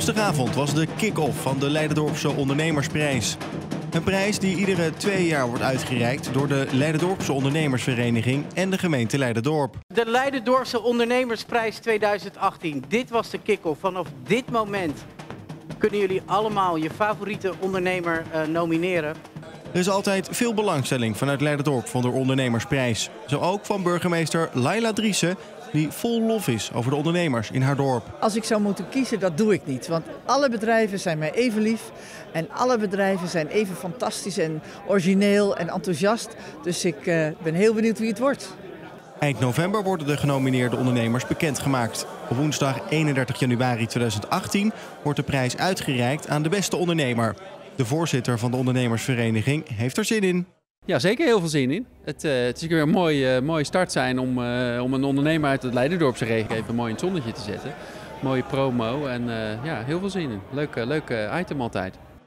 Woensdagavond was de kick-off van de Leiderdorpse Ondernemersprijs. Een prijs die iedere 2 jaar wordt uitgereikt door de Leiderdorpse Ondernemersvereniging en de gemeente Leiderdorp. De Leiderdorpse Ondernemersprijs 2018. Dit was de kick-off. Vanaf dit moment kunnen jullie allemaal je favoriete ondernemer nomineren. Er is altijd veel belangstelling vanuit Leiderdorp voor de Ondernemersprijs. Zo ook van burgemeester Laila Driessen, die vol lof is over de ondernemers in haar dorp. Als ik zou moeten kiezen, dat doe ik niet. Want alle bedrijven zijn mij even lief. En alle bedrijven zijn even fantastisch en origineel en enthousiast. Dus ik ben heel benieuwd wie het wordt. Eind november worden de genomineerde ondernemers bekendgemaakt. Op woensdag 31 januari 2018 wordt de prijs uitgereikt aan de beste ondernemer. De voorzitter van de ondernemersvereniging heeft er zin in. Ja, zeker heel veel zin in. Het is weer een mooie start zijn om een ondernemer uit het Leiderdorpse regio even mooi in het zonnetje te zetten. Mooie promo en ja, heel veel zin in. Leuk item altijd.